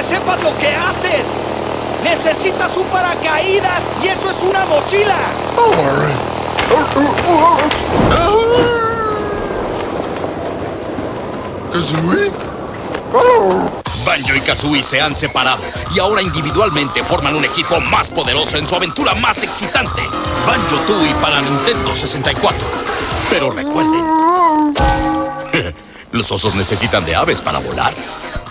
sepas lo que haces. Necesitas un paracaídas y eso es una mochila. ¿Kazooie? Banjo y Kazooie se han separado y ahora individualmente forman un equipo más poderoso en su aventura más excitante. Banjo-Tooie para Nintendo 64. Pero recuerden, los osos necesitan de aves para volar.